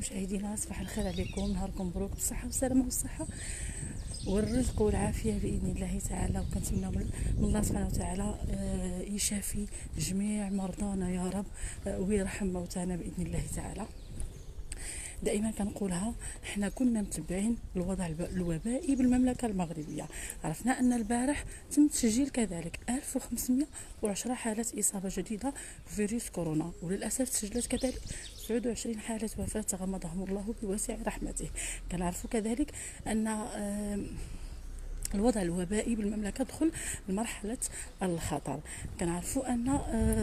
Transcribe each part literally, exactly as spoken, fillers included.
مشاهدينا صباح الخير عليكم، نهاركم مبروك بالصحه والسلامه والصحه والرزق والعافيه باذن الله تعالى. وكنتمنى من الله سبحانه وتعالى يشافي جميع مرضانا يا رب ويرحم موتانا باذن الله تعالى. دائما كنقولها، حنا كنا متبعين الوضع الوبائي بالمملكه المغربيه. عرفنا ان البارح تم تسجيل كذلك ألف وخمسمائة وعشرة حاله اصابه جديده بفيروس كورونا، وللاسف تسجلت كذلك تسعة وعشرين حاله وفاه تغمدهم الله بواسع رحمته. كنعرفوا كذلك ان الوضع الوبائي بالمملكه دخل لمرحله الخطر. كنعرفوا ان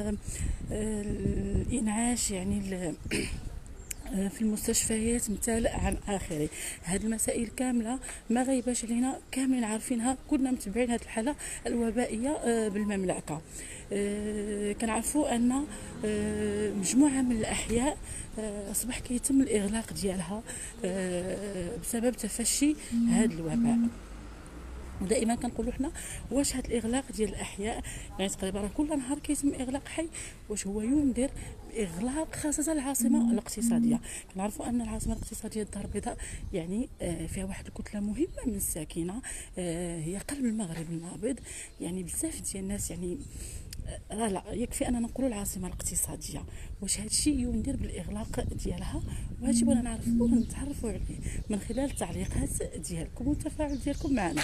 الانعاش يعني في المستشفيات ممتلئ عن اخره. هذه المسائل كامله ما غيباش علينا، كاملين عارفينها، كنا متبعين هذه الحاله الوبائيه بالمملكه. كنعرفوا ان مجموعه من الاحياء اصبح كيتم الاغلاق ديالها بسبب تفشي هذا الوباء. ودائما كنقولوا حنا، واش هذا الاغلاق ديال الاحياء يعني تقريبا كل نهار كيتم اغلاق حي، واش هو ينذر باغلاق خاصه العاصمه الاقتصاديه؟ كنعرفوا ان العاصمه الاقتصاديه الدار البيضاء يعني فيها واحد الكتله مهمه من الساكنه، هي قلب المغرب النابض. يعني بزاف ديال الناس يعني لا لا يكفي اننا نقولوا العاصمه الاقتصاديه. واش هذا الشيء ينذر بالاغلاق ديالها؟ وهذا الشيء بغينا نعرفوا ونتعرفوا عليه من خلال التعليقات ديالكم والتفاعل ديالكم معنا.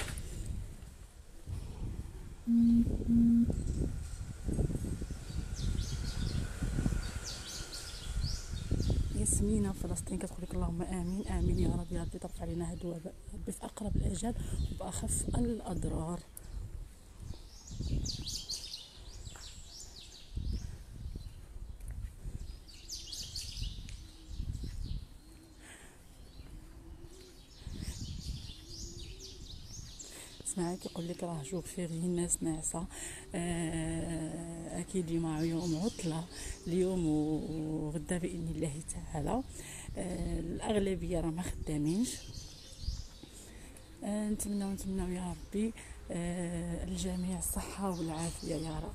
ياسمينة فلسطين كتقول لك اللهم امين امين يا رب، يا ربي ترفع علينا هذا الوباء ربي في اقرب الاجال وباخف الاضرار. اسمعي كيقول لك راه جوغ فيغي الناس ناعسه. آه اكيد اليوم يوم عطله اليوم وغدا باذن الله تعالى. آه الاغلبيه راه ما خدامينش. آه نتمنى نتمنى يا ربي آه الجميع الصحه والعافيه يا رب.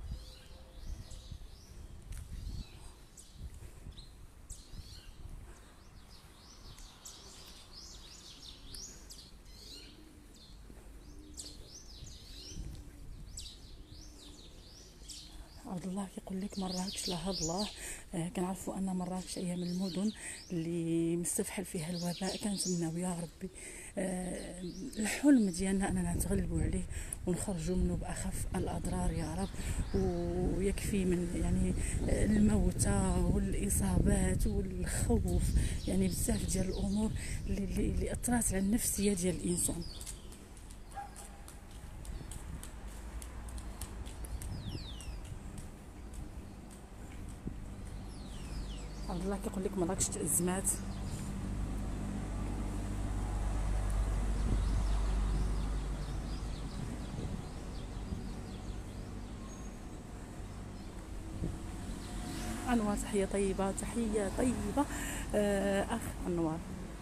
عبد الله كيقول لك مراكش لا هاد الله. آه كنعرفوا ان مراكش هي من المدن اللي مستفحل فيها الوباء. كنتمناو يا ربي آه الحلم ديالنا اننا نتغلبوا عليه ونخرجوا منه باخف الاضرار يا رب. ويكفي من يعني الموتى والاصابات والخوف، يعني بزاف ديال الامور اللي اللي اثرت على النفسيه ديال الانسان. عبد الله كيقول لك مراكش تأزمات. انوار تحيه طيبه تحيه طيبه. آه اخ انوار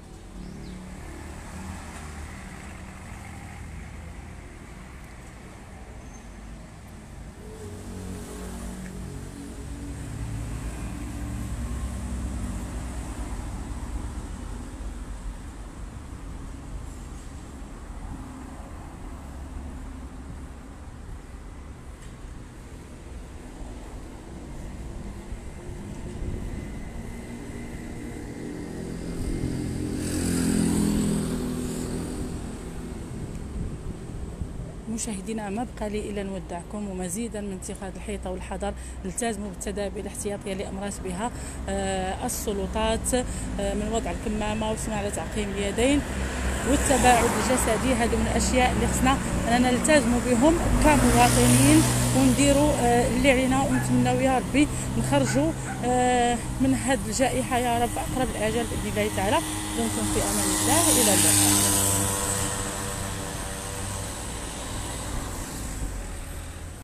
مشاهدينا، ما بقى لي الا نودعكم ومزيدا من اتخاذ الحيطه والحذر. التزموا بالتدابير الاحتياطيه اللي امرت بها آه السلطات آه من وضع الكمامه والسماع على تعقيم اليدين والتباعد الجسدي. هذه من الاشياء اللي خصنا اننا نلتزموا بهم كمواطنين ونديروا آه اللي علينا، ونتمنوا يا ربي نخرجوا آه من هذه الجائحه يا رب في اقرب الاجال باذن الله تعالى. دمتم في امان الله، الى اللقاء.